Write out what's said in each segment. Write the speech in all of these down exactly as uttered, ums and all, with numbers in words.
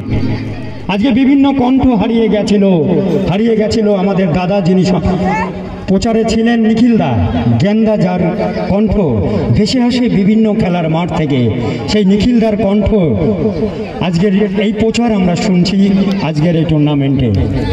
আজকে বিভিন্ন কণ্ঠ হারিয়ে গেছিল হারিয়ে গেছিল আমাদের দাদা যিনি প্রচারে ছিলেন নিখিলদা গেন্দা, যার কণ্ঠ ভেসে আসে বিভিন্ন খেলার মাঠ থেকে। সেই নিখিলদার কণ্ঠ আজকের এই প্রচার আমরা শুনছি আজকের এই টুর্নামেন্টে।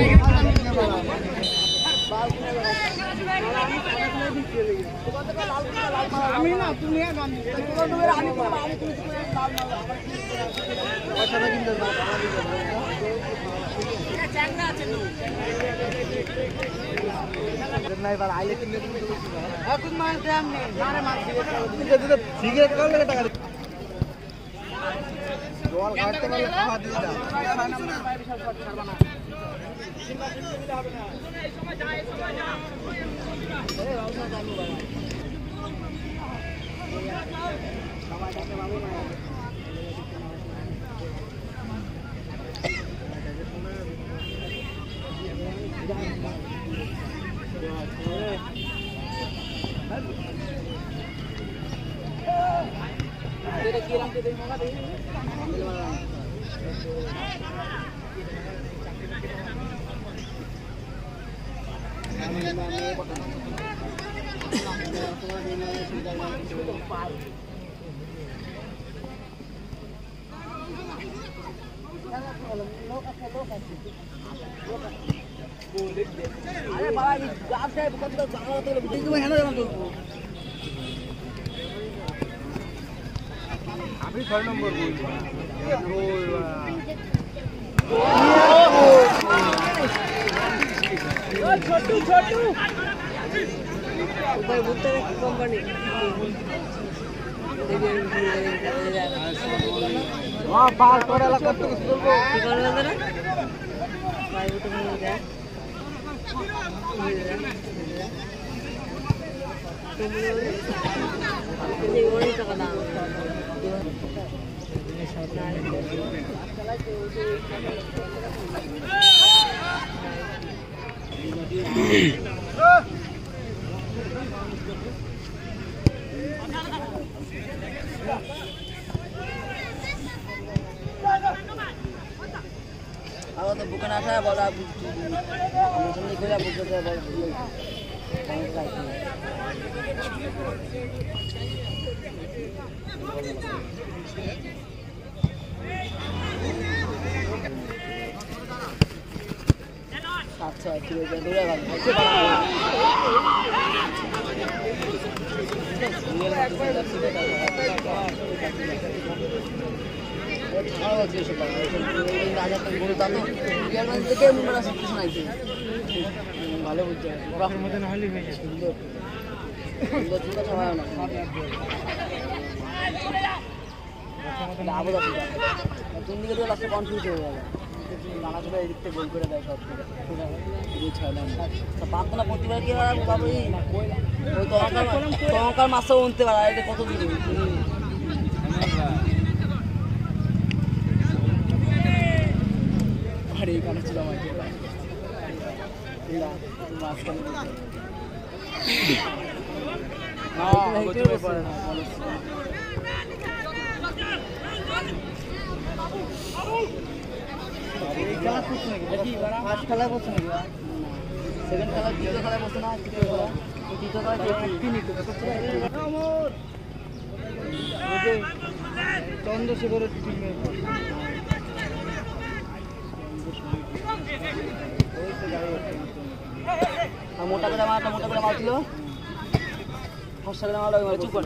আমি ছয় নম্বর বই ছোটু ছোটু কোম্পানি পার করে এলাকা থেকে বলবো কি করবে না প্রাইভেট নিয়ে যায় তুমি ওই টাকা দাও Kalau tu bukan asal bola buku, macam ni kau buku tu bola buku. Satu kilo je dua kan. Oh, jadi sebab ini raja tenggul tahu. Biar nanti kita mula seperti itu. Kalau betul, orang mungkin nak halih macam itu. Itu juga sama nak. Dah apa dah sudah. Tuh ni kita langsung confuse je. Mana sudah edit boleh kita dah shot. Ini cakap. Sebab tu nak putih lagi orang baru ini. Oh, tu orang tu orang masuk untuk orang itu kotor dulu. Hari ini kan sudah macam apa? Tidak, masker. Ah, betul betul. Kalau kuch nahi, jadi first kalau kuch nahi, second kalau tiga kalau kuch nahi, tiga kalau tiga kalau jadi ini tu, kuch nahi. Amor, मुझे Chandrashekhar team में मोटा করে মারটা মোটা করে মারছিল ফসা করে মারলো মার চুপ করে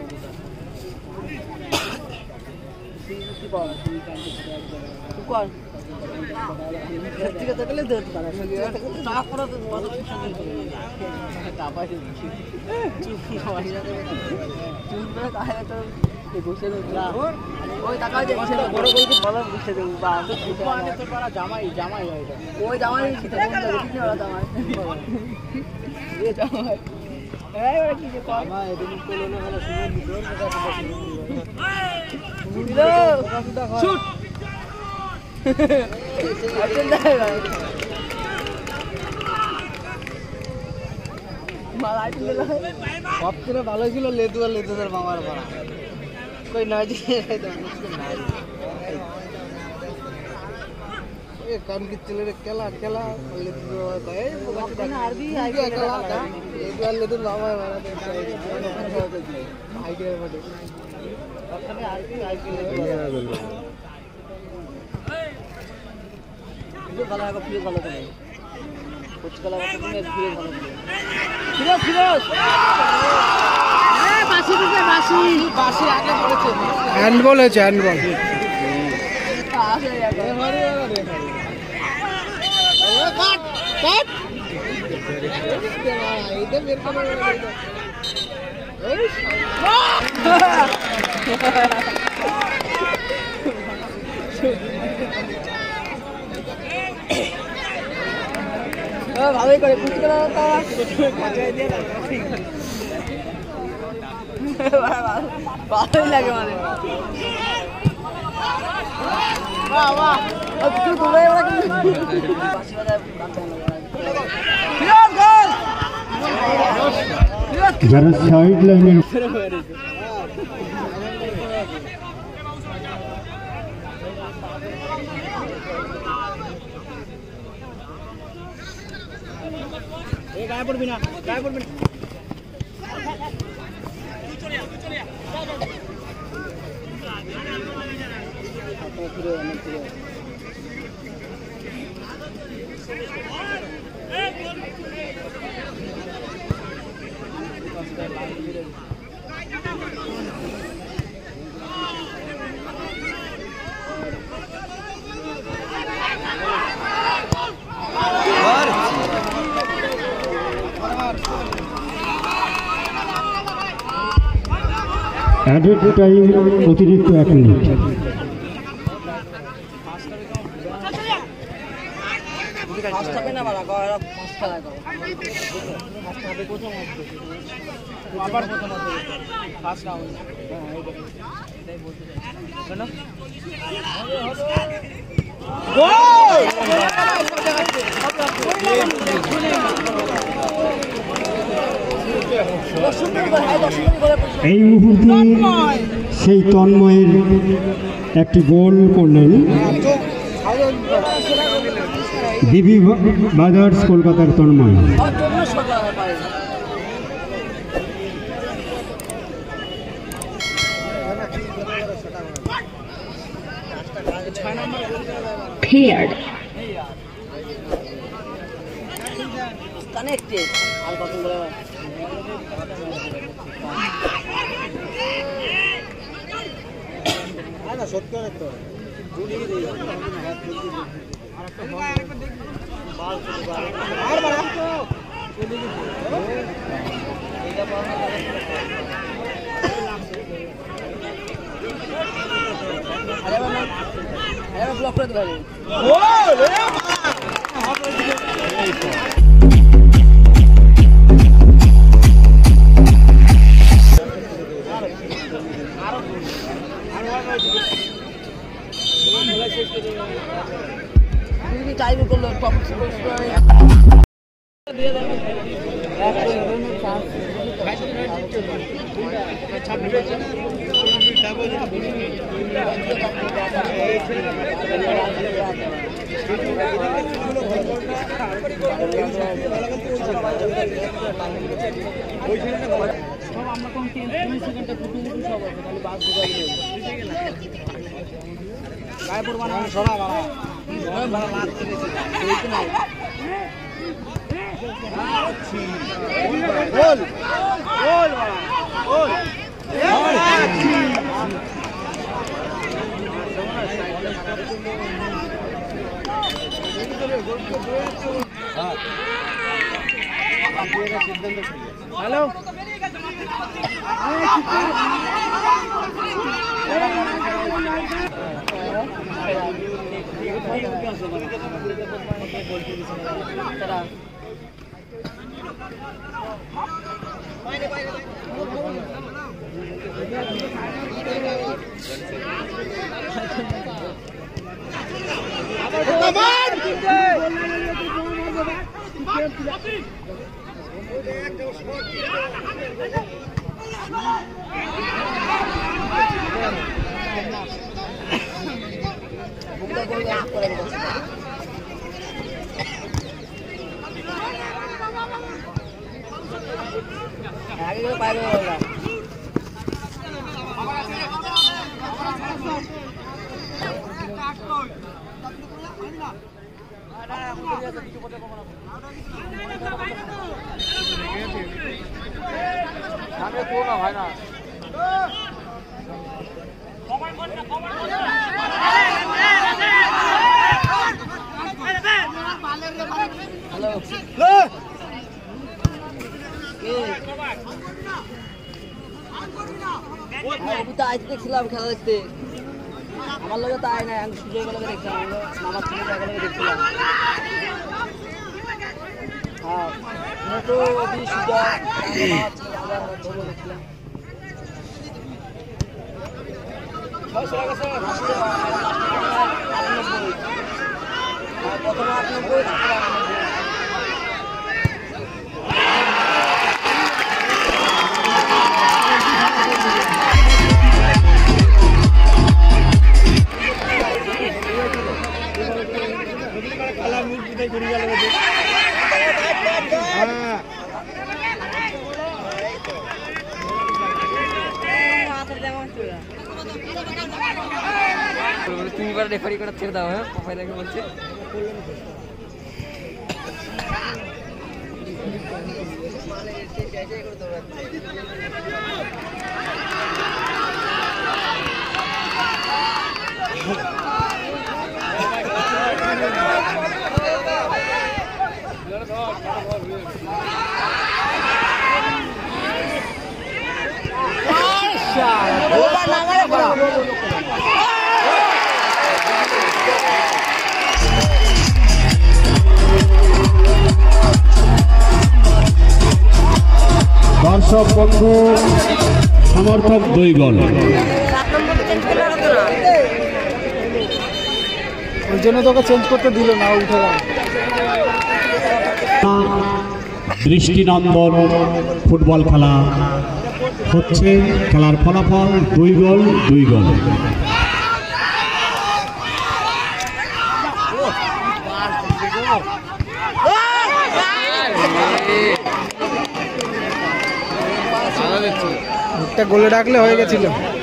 কি পাওয়া চুপ কর ঠিক আছে তাহলে ধরতে পারে না করে তো বড় টাপা চুপ করে চুপ করে কাহে তো বসে না ওই টাকা যে বসে বড় করে বড় বসে দেব বা মানে তো পারা জামাই জামাই ওইটা ওই জামাই সেটা কোন জায়গা ঠিক না জামাই এ জামাই এই ওরা কি কয় জামাই এদিন কোলো না হলো শুনে দৌড় কথা কথা শুট আছেন দাই মালাই দিল সবচেয়ে ভালো ছিল লেদু আর লেদুদের মামার পাড়া कोई ना जी तो मुश्किल ना ये काम की चले रे केला केला ले तो है वो आरबी आई केला का एक बार ले तो लावा है हमारा आईडिया मध्ये अपने आरबी आई के ले ये वाला का फिर वाला नहीं कुछ कला का तुमने फिर वाला फिरोज फिरोज ए बासी দিতে বাসি বাসি আগে পড়েছে হ্যান্ডবল হয়েছে হ্যান্ডবল আসে যাবে মারি মারি কাট কাট এইটা বের করে ও ভালোই করে কুচি করে তারা কাটাই দিয়ে না ভালোই লাগে মানে বাহ বাহ তুই তোলে ওরা কিন্তু বাসি বাজায় ফিরোজ গোল যারা সাইড লাইনের এ গায়ে পড়বি না গায়ে পড়বি না অ্যাডেড টাইম অতিরিক্ত এক মিনিট। এই মুহূর্তে সেই তন্ময়ের একটি গোল করলেন বিবি বাজার্স কলকাতার Tanmoy. Paired. Connected. I'll go to the না সত্য অনেক তো জুড়ি দিয়ে আর বাড়া আরে বাবা আরে ব্লক করে দে ভাই ও রে টাইম করলো টপ দিয়ে দেন আমরা কোন তিন সেকেন্ডে ফুটু ফুটু সব আছে খালি বাস ঢুকাই দিই গায়ে পড়বা না সরা বাবা সরা বাবা লাত দিয়েছে এইটা নাই গোল গোল বাবা গোল হ্যালো বুকটা করে করে আগে গেলে পাইবে ওরা সামনে তো না ভাই না হ্যালো আমি তো আজ দেখছিলাম খেলা দেখতে আমার লোকে তাই না আমি সুযোগ লোকে দেখছিলাম আমার ছেলে লোকে দেখছিলাম হ্যাঁ তো অভি সুযোগ দেখছিলাম প্রথমে আটানব্বই তুমি এবার রেফারি করে ছেড়ে দাও হ্যাঁ পাপাই দেখে বলছে দর্শক বন্ধু সমর্থক দুই গোল ওই জন্য তোকে চেঞ্জ করতে দিল না উঠে গেল দৃষ্টিনন্দন ফুটবল খেলা হচ্ছে খেলার ফলাফল দুই গোল দুই গোল একটা গোলে ডাকলে হয়ে গেছিল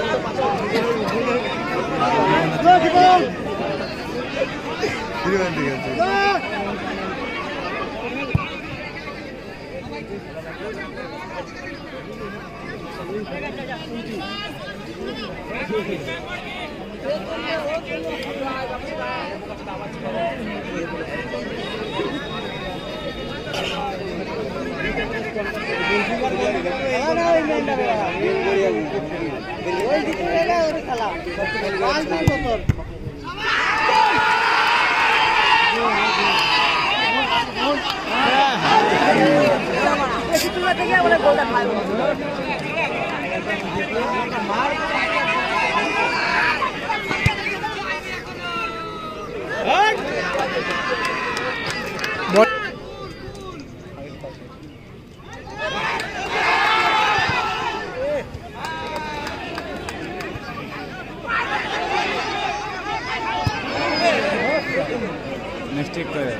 মিস্টেক করে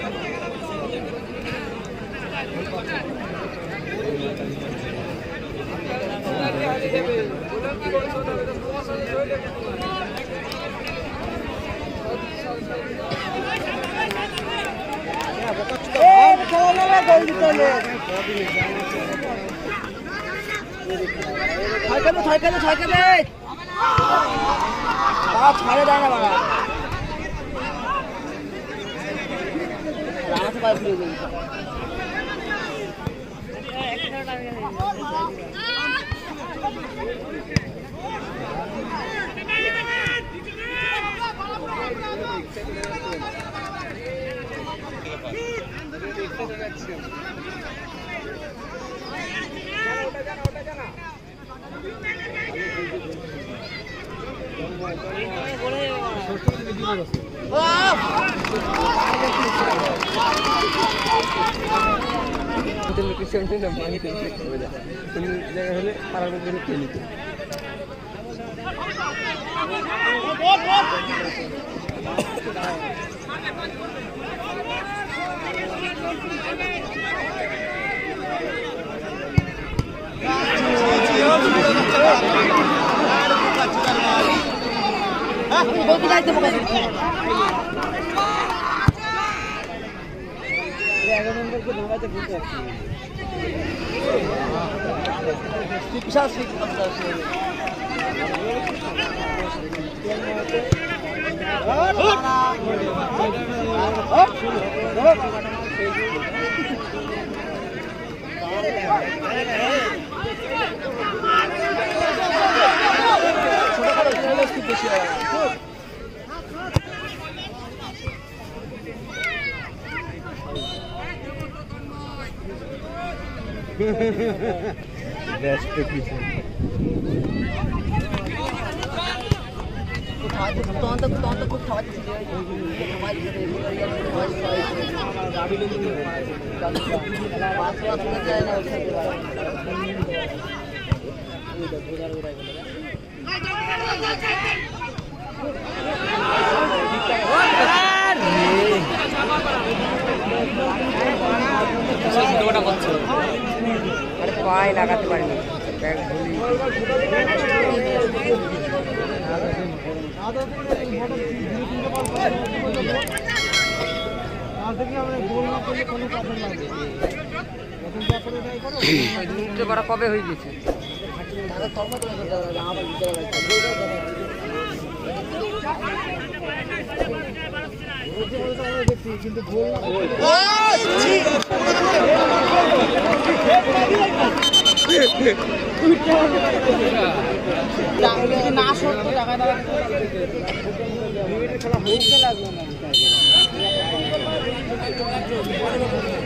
ছাড়ে দেয় না বাবা রাত পাই ফুলে গেছে হলে পাড়ার মধ্যে নিত বিশাল সুইচ বেশি ব্যস্ত কিছু তখন তো তখন তো খুব খাওয়াচ্ছিল পায়ে লাগাতে পারিনি ব্যাগ ভুলি কবে হয়ে গেছে কিন্তু না সত্য টাকা খেলা হইতে লাগলো না